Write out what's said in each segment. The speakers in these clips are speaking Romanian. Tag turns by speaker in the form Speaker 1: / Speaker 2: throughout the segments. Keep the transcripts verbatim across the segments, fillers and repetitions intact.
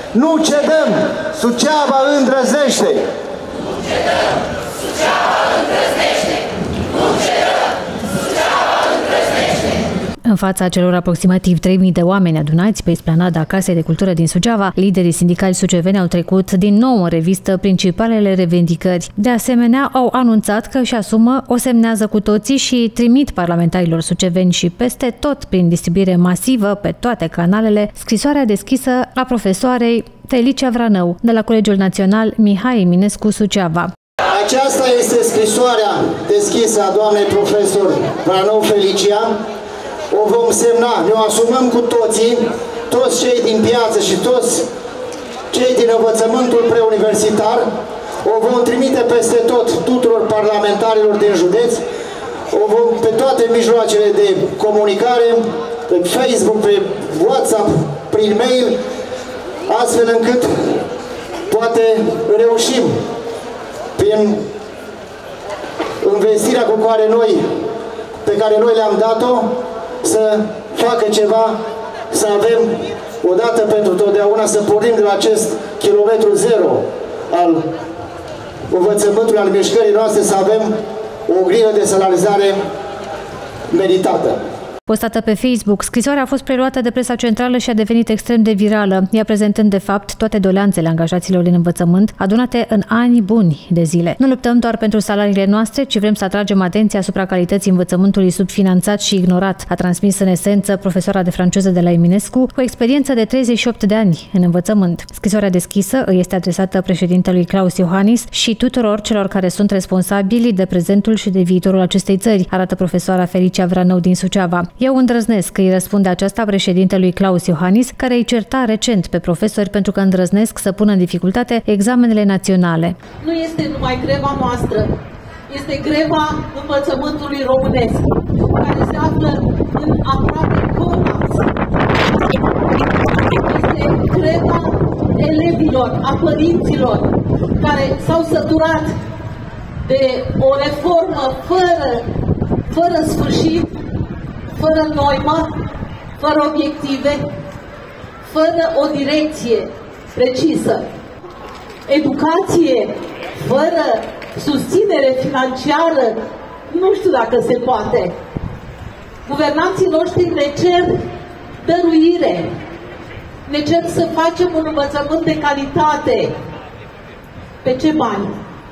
Speaker 1: Nu cedăm! Suceava îndrăznește!
Speaker 2: Nu cedăm! Suceava îndrăznește! Nu cedăm! Suceava îndrăznește!
Speaker 3: În fața celor aproximativ trei mii de oameni adunați pe esplanada Casei de Cultură din Suceava, liderii sindicali suceveni au trecut din nou în revistă principalele revendicări. De asemenea, au anunțat că își asumă, o semnează cu toții și trimit parlamentarilor suceveni și peste tot prin distribuire masivă pe toate canalele scrisoarea deschisă a profesoarei Felicia Vranău de la Colegiul Național Mihai Eminescu Suceava.
Speaker 1: Aceasta este scrisoarea deschisă a doamnei profesor Vranău Felicia. O vom semna, ne o asumăm cu toții, toți cei din piață și toți cei din învățământul preuniversitar. O vom trimite peste tot tuturor parlamentarilor din județ, o vom pe toate mijloacele de comunicare, pe Facebook, pe WhatsApp, prin mail, astfel încât poate reușim prin investirea cu care noi, pe care noi le-am dat-o, să facă ceva, să avem odată pentru totdeauna, să pornim de la acest kilometru zero al învățământului, al mișcării noastre, să avem o grilă de salarizare meritată.
Speaker 3: Postată pe Facebook, scrisoarea a fost preluată de presa centrală și a devenit extrem de virală, ea prezentând de fapt toate doleanțele angajaților din învățământ, adunate în ani buni de zile. Nu luptăm doar pentru salariile noastre, ci vrem să atragem atenția asupra calității învățământului subfinanțat și ignorat, a transmis în esență profesoara de franceză de la Eminescu, cu experiență de treizeci și opt de ani în învățământ. Scrisoarea deschisă îi este adresată președintelui Claus Iohannis și tuturor celor care sunt responsabili de prezentul și de viitorul acestei țări, arată profesoara Felicia Vranău din Suceava. Eu îndrăznesc că îi răspunde aceasta președintelui Claus Iohannis, care îi certa recent pe profesori pentru că îndrăznesc să pună în dificultate examenele naționale.
Speaker 4: Nu este numai greva noastră, este greva învățământului românesc, care se află în aproape colaps. Este greva elevilor, a părinților, care s-au săturat de o reformă fără, fără sfârșit, fără noimă, fără obiective, fără o direcție precisă. Educație fără susținere financiară, nu știu dacă se poate. Guvernanții noștri ne cer dăruire, ne cer să facem un învățământ de calitate. Pe ce bani?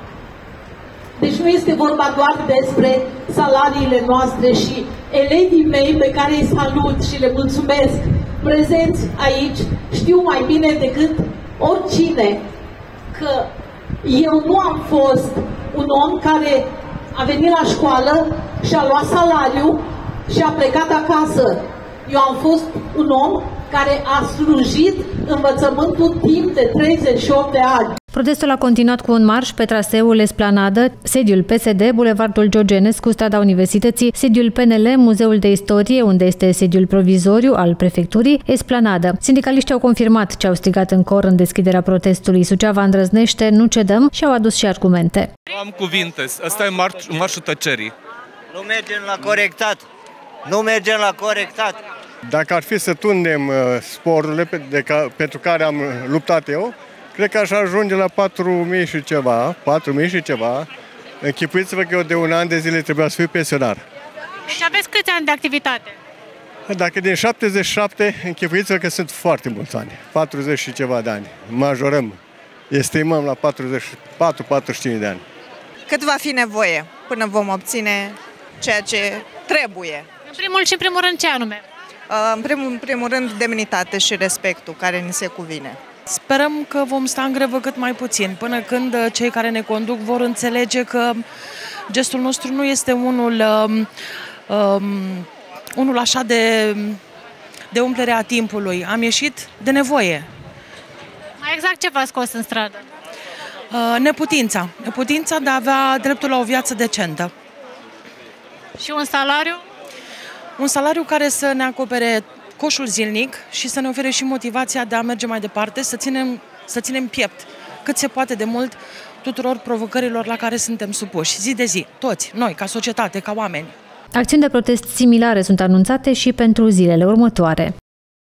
Speaker 4: Deci nu este vorba doar despre salariile noastre și elevii mei pe care îi salut și le mulțumesc prezenți aici știu mai bine decât oricine că eu nu am fost un om care a venit la școală și a luat salariu și a plecat acasă. Eu am fost un om care a slujit învățământul timp de treizeci și opt de ani.
Speaker 3: Protestul a continuat cu un marș pe traseul Esplanadă, sediul P S D, Bulevardul George Enescu, strada Universității, sediul P N L, Muzeul de Istorie, unde este sediul provizoriu al prefecturii, Esplanadă. Sindicaliștii au confirmat ce au strigat în cor în deschiderea protestului. Suceava îndrăznește, nu cedăm, și au adus și argumente.
Speaker 5: Nu am cuvinte, ăsta e marș, marșul tăcerii.
Speaker 6: Nu mergem la corectat. Nu mergem la corectat.
Speaker 7: Dacă ar fi să tundem sporurile pe, de ca, pentru care am luptat eu, cred că aș ajunge la patru mii și ceva, patru mii și ceva. Închipuiți-vă că eu de un an de zile trebuia să fiu pensionar.
Speaker 8: Și aveți câți ani de activitate?
Speaker 7: Dacă din șaptezeci și șapte, închipuiți-vă că sunt foarte mulți ani, patruzeci și ceva de ani. Majorăm, estimăm la patruzeci și patru patruzeci și cinci de ani.
Speaker 9: Cât va fi nevoie până vom obține ceea ce trebuie?
Speaker 8: În primul și în primul rând ce anume?
Speaker 9: În primul, în primul rând demnitate și respectul care ni se cuvine.
Speaker 10: Sperăm că vom sta în grevă cât mai puțin, până când cei care ne conduc vor înțelege că gestul nostru nu este unul, um, um, unul așa de, de umplere a timpului. Am ieșit de nevoie.
Speaker 8: Mai exact ce v-a scos în stradă?
Speaker 10: Uh, neputința. Neputința de a avea dreptul la o viață decentă.
Speaker 8: Și un salariu?
Speaker 10: Un salariu care să ne acopere coșul zilnic și să ne ofere și motivația de a merge mai departe, să ținem, să ținem piept cât se poate de mult tuturor provocărilor la care suntem supuși, zi de zi, toți, noi, ca societate, ca oameni.
Speaker 3: Acțiuni de protest similare sunt anunțate și pentru zilele următoare.